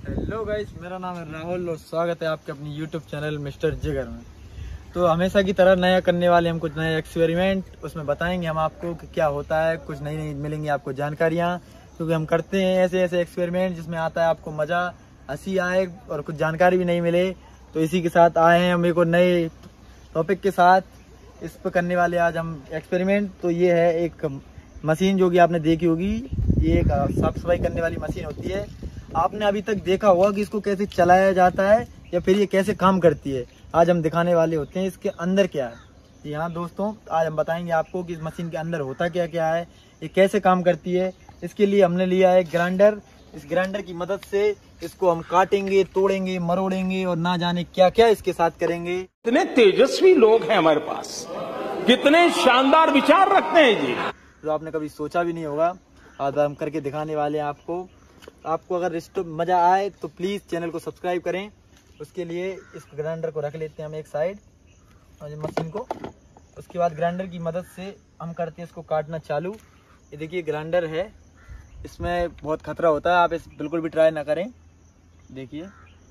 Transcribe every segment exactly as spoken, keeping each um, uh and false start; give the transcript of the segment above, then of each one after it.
Hello guys, मेरा नाम है राहुल और स्वागत है आपके अपनी यूट्यूब चैनल मिस्टर जिगर में। तो हमेशा की तरह नया करने वाले हम कुछ नए एक्सपेरिमेंट उसमें बताएंगे हम आपको कि क्या होता है। कुछ नई नई मिलेंगी आपको जानकारियाँ, क्योंकि हम करते हैं ऐसे ऐसे एक्सपेरिमेंट जिसमें आता है आपको मज़ा, हंसी आए और कुछ जानकारी भी नहीं मिले। तो इसी के साथ आए हैं हम एक और नए टॉपिक के साथ। इस पर करने वाले आज हम एक्सपेरिमेंट। तो ये है एक मशीन जो कि आपने देखी होगी। ये एक साफ सफाई करने वाली मशीन होती है। आपने अभी तक देखा होगा कि इसको कैसे चलाया जाता है या फिर ये कैसे काम करती है। आज हम दिखाने वाले होते हैं इसके अंदर क्या है। जी हाँ दोस्तों, आज हम बताएंगे आपको कि इस मशीन के अंदर होता क्या क्या है, ये कैसे काम करती है। इसके लिए हमने लिया है ग्राइंडर। इस ग्राइंडर की मदद से इसको हम काटेंगे, तोड़ेंगे, मरोड़ेंगे और ना जाने क्या क्या इसके साथ करेंगे। कितने तेजस्वी लोग हैं हमारे पास, कितने शानदार विचार रखते हैं जी, जो आपने कभी सोचा भी नहीं होगा। आज हम करके दिखाने वाले हैं आपको। आपको अगर इस मजा आए तो प्लीज चैनल को सब्सक्राइब करें। उसके लिए इस ग्राइंडर को रख लेते हैं हम एक साइड और मशीन को। उसके बाद ग्राइंडर की मदद से हम करते हैं इसको काटना चालू। ये देखिए ग्राइंडर है, इसमें बहुत खतरा होता है, आप इस बिल्कुल भी ट्राई ना करें। देखिए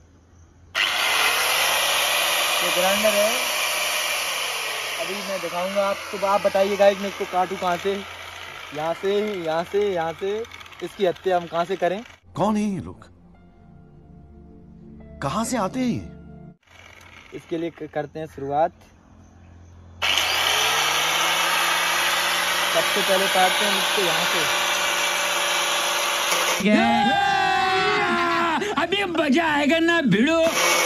ये ग्राइंडर है, अभी मैं दिखाऊंगा आपको। तो आप बताइए गाइस, मैं इसको काटूं कहाँ से? यहाँ से, यहाँ से, यहाँ से। इसकी हत्या हम कहाँ से करें? कौन है ये लोग, कहाँ से आते हैं ये? इसके लिए करते हैं शुरुआत। सबसे पहले काटते हैं इसको यहाँ से। अभी मजा आएगा ना भिड़ो।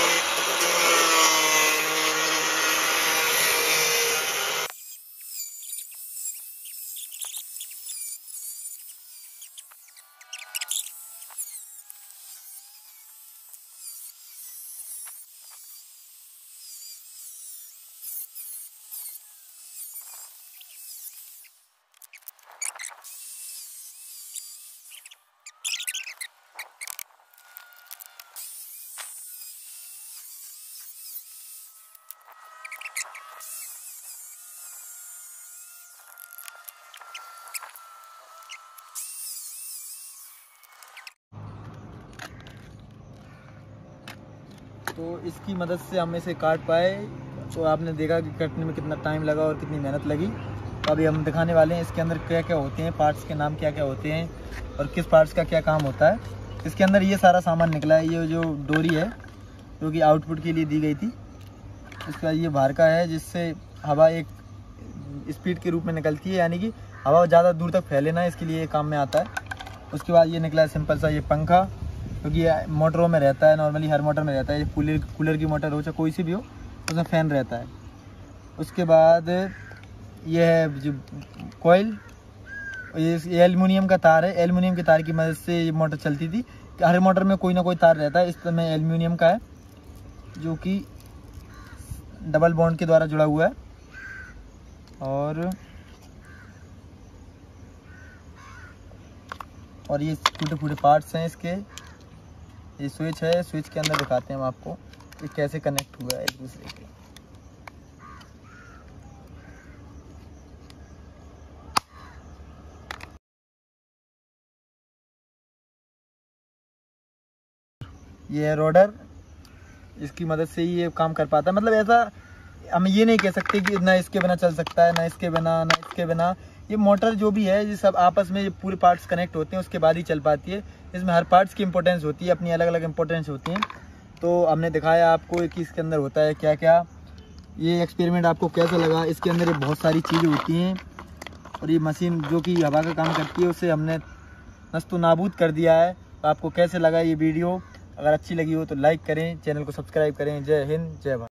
तो इसकी मदद से हम इसे काट पाए। तो आपने देखा कि कटने में कितना टाइम लगा और कितनी मेहनत लगी। तो अभी हम दिखाने वाले हैं इसके अंदर क्या क्या होते हैं, पार्ट्स के नाम क्या क्या होते हैं और किस पार्ट्स का क्या काम होता है। इसके अंदर ये सारा सामान निकला है। ये जो डोरी है जो कि आउटपुट के लिए दी गई थी। इसके बाद ये बाहर का है जिससे हवा एक स्पीड के रूप में निकलती है, यानी कि हवा ज़्यादा दूर तक फैले ना, इसके लिए ये काम में आता है। उसके बाद ये निकला है सिंपल सा ये पंखा, क्योंकि ये मोटरों में रहता है, नॉर्मली हर मोटर में रहता है। ये कूलर कूलर की मोटर हो चाहे कोई सी भी हो, उसमें फ़ैन रहता है। उसके बाद ये है जो कॉइल, ये एल्युमिनियम का तार है। एल्युमिनियम के तार की मदद से ये मोटर चलती थी। हर मोटर में कोई ना कोई तार रहता है, इसमें एल्युमिनियम का है जो कि डबल बॉन्ड के द्वारा जुड़ा हुआ है। और और ये टूटे फूटे पार्ट्स हैं इसके। ये स्विच है, स्विच के अंदर दिखाते हैं हम आपको ये कैसे कनेक्ट हुआ है एक दूसरे के। ये है रोडर, इसकी मदद से ही ये काम कर पाता है। मतलब ऐसा हम ये नहीं कह सकते कि ना इसके बिना चल सकता है, ना इसके बिना, ना इसके बिना। ये मोटर जो भी है ये सब आपस में पूरे पार्ट्स कनेक्ट होते हैं, उसके बाद ही चल पाती है। इसमें हर पार्ट्स की इंपॉर्टेंस होती है, अपनी अलग अलग इंपॉर्टेंस होती हैं। तो हमने दिखाया आपको कि इसके अंदर होता है क्या क्या। ये एक्सपेरिमेंट आपको कैसा लगा? इसके अंदर ये बहुत सारी चीज़ें होती हैं और ये मशीन जो कि हवा का काम करती है उसे हमने नस्तो नाबूद कर दिया है। तो आपको कैसे लगा ये वीडियो? अगर अच्छी लगी हो तो लाइक करें, चैनल को सब्सक्राइब करें। जय हिंद, जय भारत।